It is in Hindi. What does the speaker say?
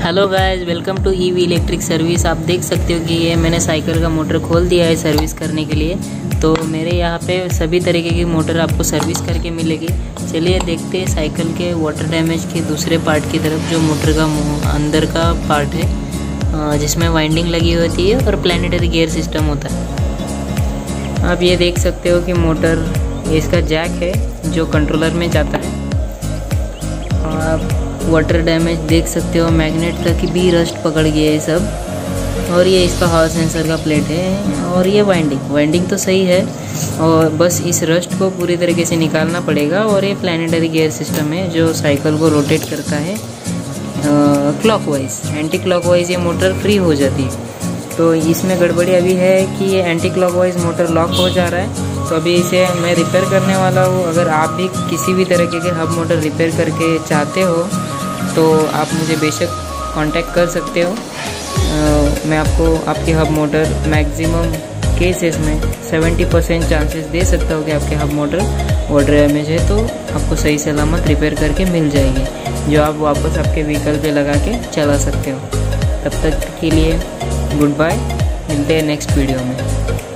Hello guys, welcome to EV electric service. आप देख सकते हो कि ये मैंने साइकिल का मोटर खोल दिया है सर्विस करने के लिए। तो मेरे यहाँ पे सभी तरीके की मोटर आपको सर्विस करके मिलेगी। चलिए देखते हैं साइकिल के वाटर डैमेज के दूसरे पार्ट की तरफ, जो मोटर का अंदर का पार्ट है जिसमें वाइंडिंग लगी होती है और प्लैनेटरी गियर सिस्टम होता है। आप ये देख सकते हो कि मोटर, ये इसका जैक है जो कंट्रोलर में जाता है। आप वाटर डैमेज देख सकते हो, मैग्नेट का की भी रस्ट पकड़ गया है सब। और ये इसका हवा सेंसर का प्लेट है। और ये वाइंडिंग तो सही है, और बस इस रस्ट को पूरी तरीके से निकालना पड़ेगा। और ये प्लैनेटरी गियर सिस्टम है जो साइकिल को रोटेट करता है क्लॉकवाइज। एंटी क्लॉकवाइज ये मोटर फ्री हो जाती है। तो इसमें गड़बड़ी अभी है कि ये एंटी क्लॉकवाइज मोटर लॉक हो जा रहा है। तो अभी इसे मैं रिपेयर करने वाला हूँ। अगर आप भी किसी भी तरीके के हब मोटर रिपेयर करके चाहते हो तो आप मुझे बेशक कांटेक्ट कर सकते हो। मैं आपको आपके हब मोटर मैक्सिमम केसेस में 70% चांसेस दे सकता हूँ कि आपके हब मोटर वाटर डैमेज है तो आपको सही सलामत रिपेयर करके मिल जाएगी, जो आप वापस आपके व्हीकल पे लगा के चला सकते हो। तब तक के लिए गुड बाय, मिलते हैं नेक्स्ट वीडियो में।